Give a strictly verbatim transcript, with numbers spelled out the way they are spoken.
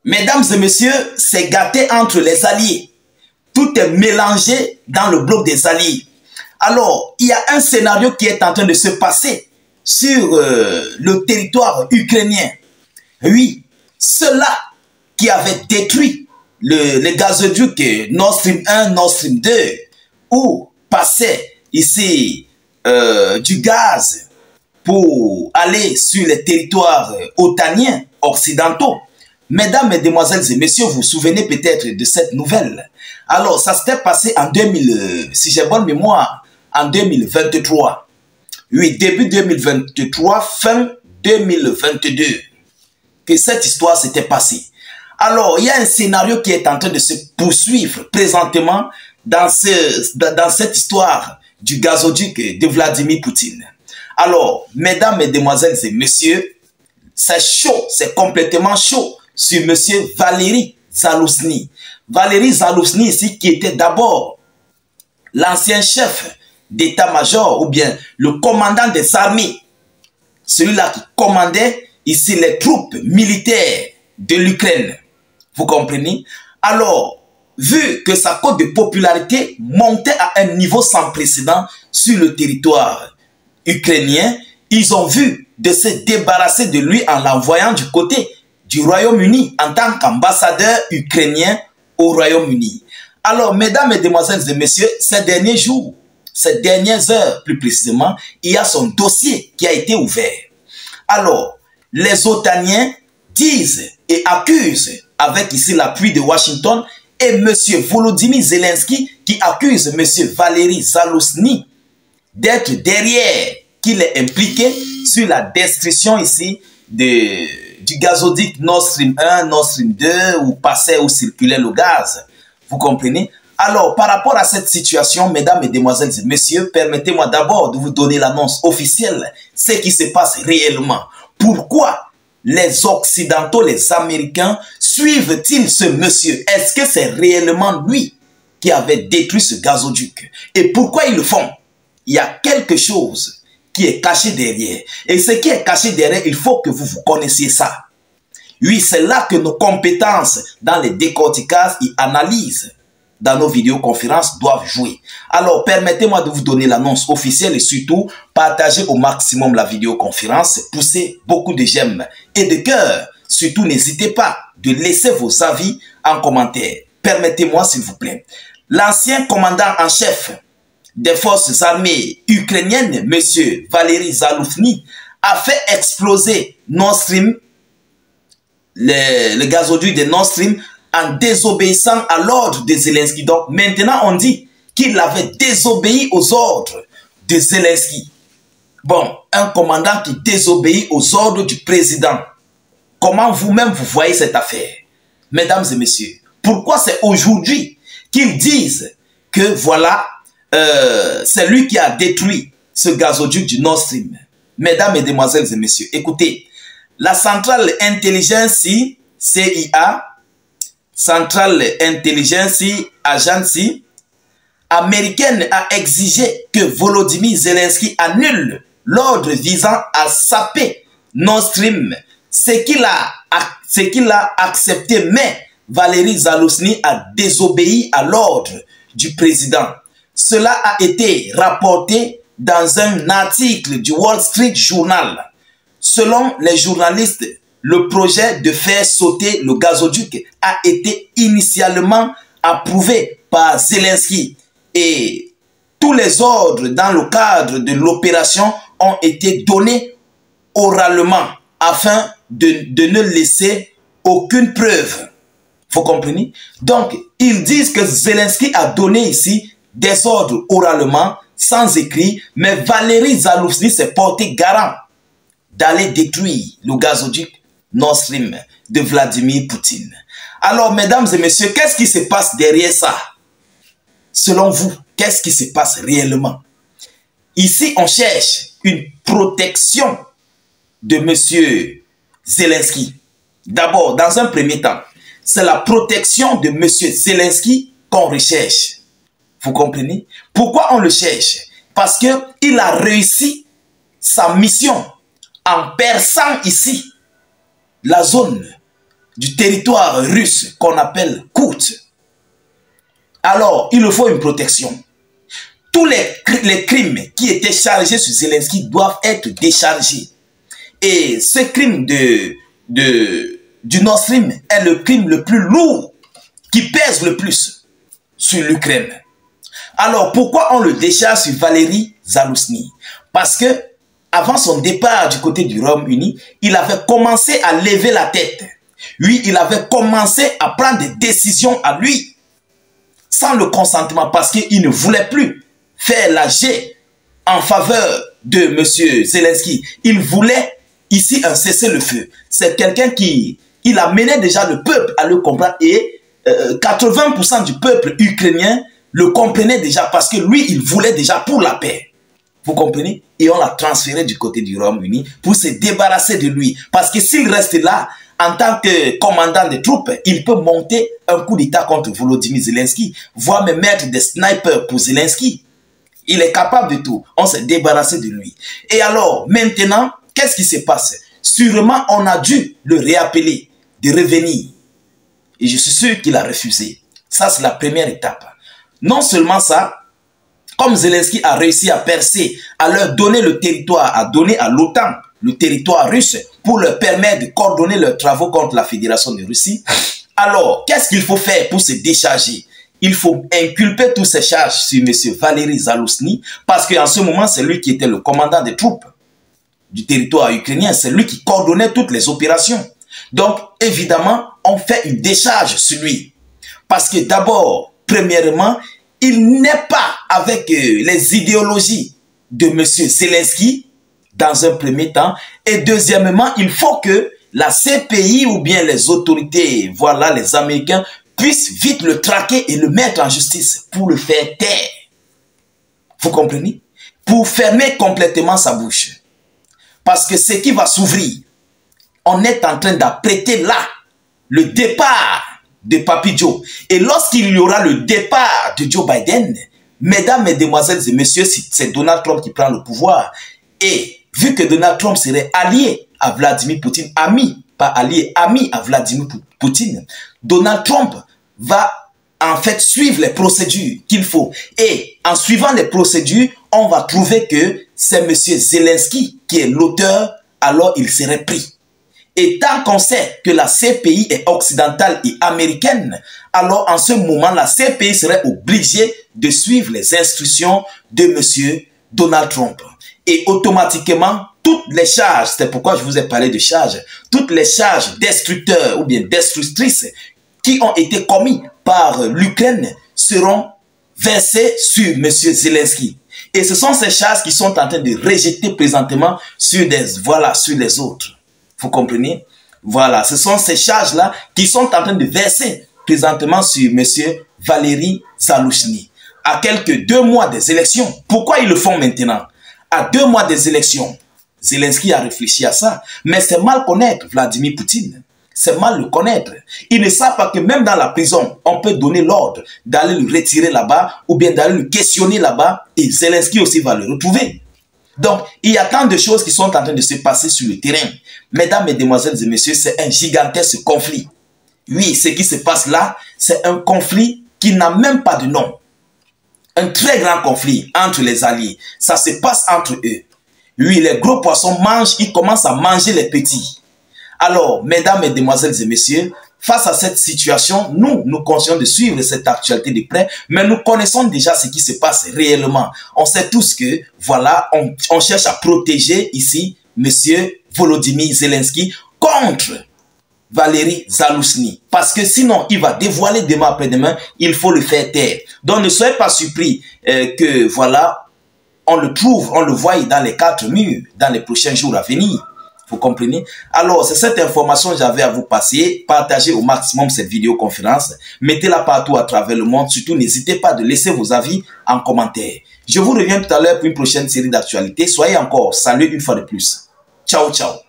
Mesdames et messieurs, c'est gâté entre les alliés. Tout est mélangé dans le bloc des alliés. Alors, il y a un scénario qui est en train de se passer sur euh, le territoire ukrainien. Oui, ceux-là qui avaient détruit le, le gazoduc Nord Stream un, Nord Stream deux, où passait ici euh, du gaz pour aller sur les territoires otaniens occidentaux. Mesdames, Mesdemoiselles et Messieurs, vous vous souvenez peut-être de cette nouvelle. Alors, ça s'était passé en deux mille, si j'ai bonne mémoire, en deux mille vingt-trois. Oui, début deux mille vingt-trois, fin deux mille vingt-deux, que cette histoire s'était passée. Alors, il y a un scénario qui est en train de se poursuivre présentement dans, ce, dans cette histoire du gazoduc de Vladimir Poutine. Alors, mesdames, mesdemoiselles et messieurs, c'est chaud, c'est complètement chaud sur monsieur Valéry Zalouzny. Valéry Zalouzny ici qui était d'abord l'ancien chef d'état-major ou bien le commandant des armées, celui-là qui commandait ici les troupes militaires de l'Ukraine. Vous comprenez? Alors, vu que sa cote de popularité montait à un niveau sans précédent sur le territoire ukrainien, ils ont vu de se débarrasser de lui en l'envoyant du côté du Royaume-Uni en tant qu'ambassadeur ukrainien au Royaume-Uni. Alors, mesdames, mesdemoiselles et messieurs, ces derniers jours, ces dernières heures plus précisément, il y a son dossier qui a été ouvert. Alors, les otaniens disent et accusent, avec ici l'appui de Washington, et M. Volodymyr Zelensky qui accuse M. Valéry Zalouzny d'être derrière, qu'il est impliqué sur la destruction ici de, du gazoduc Nord Stream un, Nord Stream deux, où passait ou circulait le gaz. Vous comprenez? Alors, par rapport à cette situation, mesdames, mesdemoiselles et messieurs, permettez-moi d'abord de vous donner l'annonce officielle, ce qui se passe réellement. Pourquoi les Occidentaux, les Américains, suivent-ils ce monsieur? Est-ce que c'est réellement lui qui avait détruit ce gazoduc? Et pourquoi ils le font? Il y a quelque chose qui est caché derrière. Et ce qui est caché derrière, il faut que vous, vous connaissiez ça. Oui, c'est là que nos compétences dans les décorticages et analyses dans nos vidéoconférences doivent jouer. Alors, permettez-moi de vous donner l'annonce officielle et surtout, partagez au maximum la vidéoconférence, poussez beaucoup de j'aime et de cœur. Surtout, n'hésitez pas de laisser vos avis en commentaire. Permettez-moi, s'il vous plaît. L'ancien commandant en chef des forces armées ukrainiennes, M. Valéry Zalouzny, a fait exploser Nord Stream, le, le gazoduc de Nord Stream, en désobéissant à l'ordre de Zelensky. Donc maintenant on dit qu'il avait désobéi aux ordres de Zelensky. Bon, un commandant qui désobéit aux ordres du président. Comment vous-même vous voyez cette affaire? Mesdames et messieurs, pourquoi c'est aujourd'hui qu'ils disent que voilà, euh, c'est lui qui a détruit ce gazoduc du Nord Stream? Mesdames, mesdemoiselles et messieurs, écoutez, la centrale intelligence C I A, Central Intelligence Agency américaine, a exigé que Volodymyr Zelensky annule l'ordre visant à saper Nord Stream, ce qu'il a, ce qu'il a accepté, mais Valéry Zalouzny a désobéi à l'ordre du président. Cela a été rapporté dans un article du Wall Street Journal. Selon les journalistes, le projet de faire sauter le gazoduc a été initialement approuvé par Zelensky et tous les ordres dans le cadre de l'opération ont été donnés oralement afin de, de ne laisser aucune preuve. Vous comprenez? Donc, ils disent que Zelensky a donné ici des ordres oralement, sans écrit, mais Valéry Zalouzny s'est porté garant d'aller détruire le gazoduc Nord Stream de Vladimir Poutine. Alors, mesdames et messieurs, qu'est-ce qui se passe derrière ça? Selon vous, qu'est-ce qui se passe réellement? Ici, on cherche une protection de monsieur Zelensky. D'abord, dans un premier temps, c'est la protection de monsieur Zelensky qu'on recherche. Vous comprenez? Pourquoi on le cherche? Parce qu'il a réussi sa mission en perçant ici la zone du territoire russe qu'on appelle Kout. Alors, il faut une protection. Tous les, les crimes qui étaient chargés sur Zelensky doivent être déchargés. Et ce crime de, de, du Nord Stream est le crime le plus lourd qui pèse le plus sur l'Ukraine. Alors, pourquoi on le décharge sur Valéry Zalouzhny? Parce que avant son départ du côté du Royaume-Uni, il avait commencé à lever la tête. Oui, il avait commencé à prendre des décisions à lui, sans le consentement, parce qu'il ne voulait plus faire la G en faveur de M. Zelensky. Il voulait ici un cessez-le-feu. C'est quelqu'un qui il a mené déjà le peuple à le comprendre et euh, quatre-vingts pour cent du peuple ukrainien le comprenait déjà parce que lui, il voulait déjà pour la paix. Vous comprenez? Et on l'a transféré du côté du Royaume-Uni pour se débarrasser de lui. Parce que s'il reste là, en tant que commandant des troupes, il peut monter un coup d'État contre Volodymyr Zelensky, voire même mettre des snipers pour Zelensky. Il est capable de tout. On s'est débarrassé de lui. Et alors, maintenant, qu'est-ce qui se passe? Sûrement, on a dû le réappeler, de revenir. Et je suis sûr qu'il a refusé. Ça, c'est la première étape. Non seulement ça, comme Zelensky a réussi à percer, à leur donner le territoire, à donner à l'OTAN le territoire russe pour leur permettre de coordonner leurs travaux contre la Fédération de Russie, alors, qu'est-ce qu'il faut faire pour se décharger? Il faut inculper toutes ces charges sur M. Valéry Zalouzhny parce qu'en ce moment, c'est lui qui était le commandant des troupes du territoire ukrainien. C'est lui qui coordonnait toutes les opérations. Donc, évidemment, on fait une décharge sur lui. Parce que d'abord, premièrement, il n'est pas avec euh, les idéologies de M. Zelensky dans un premier temps. Et deuxièmement, il faut que la C P I ou bien les autorités, voilà, les Américains, puissent vite le traquer et le mettre en justice pour le faire taire. Vous comprenez? Pour fermer complètement sa bouche. Parce que ce qui va s'ouvrir, on est en train d'apprêter là le départ de Papy Joe. Et lorsqu'il y aura le départ de Joe Biden, mesdames, mesdemoiselles et messieurs, c'est Donald Trump qui prend le pouvoir. Et vu que Donald Trump serait allié à Vladimir Poutine, ami, pas allié, ami à Vladimir Poutine, Donald Trump va en fait suivre les procédures qu'il faut. Et en suivant les procédures, on va trouver que c'est M. Zelensky qui est l'auteur, alors il serait pris. Et tant qu'on sait que la C P I est occidentale et américaine, alors en ce moment, la C P I serait obligée de suivre les instructions de M. Donald Trump. Et automatiquement, toutes les charges, c'est pourquoi je vous ai parlé de charges, toutes les charges destructeurs ou bien destructrices qui ont été commises par l'Ukraine seront versées sur M. Zelensky. Et ce sont ces charges qui sont en train de rejeter présentement sur, des, voilà, sur les autres. Vous comprenez? Voilà, ce sont ces charges-là qui sont en train de verser présentement sur M. Valéry Zalouzhny. À quelques deux mois des élections. Pourquoi ils le font maintenant? À deux mois des élections. Zelensky a réfléchi à ça. Mais c'est mal connaître Vladimir Poutine. C'est mal le connaître. Ils ne savent pas que même dans la prison, on peut donner l'ordre d'aller le retirer là-bas ou bien d'aller le questionner là-bas et Zelensky aussi va le retrouver. Donc, il y a tant de choses qui sont en train de se passer sur le terrain. Mesdames, mesdemoiselles et messieurs, c'est un gigantesque conflit. Oui, ce qui se passe là, c'est un conflit qui n'a même pas de nom. Un très grand conflit entre les alliés. Ça se passe entre eux. Oui, les gros poissons mangent, ils commencent à manger les petits. Alors, mesdames, mesdemoiselles et messieurs, face à cette situation, nous, nous continuons de suivre cette actualité de près, mais nous connaissons déjà ce qui se passe réellement. On sait tous que, voilà, on, on cherche à protéger ici M. Volodymyr Zelensky contre Valéry Zalouzhny. Parce que sinon, il va dévoiler demain après-demain, il faut le faire taire. Donc, ne soyez pas surpris euh, que, voilà, on le trouve, on le voit dans les quatre murs, dans les prochains jours à venir. Vous comprenez? Alors, c'est cette information que j'avais à vous passer. Partagez au maximum cette vidéoconférence. Mettez-la partout à travers le monde. Surtout, n'hésitez pas de laisser vos avis en commentaire. Je vous reviens tout à l'heure pour une prochaine série d'actualités. Soyez encore salués une fois de plus. Ciao, ciao.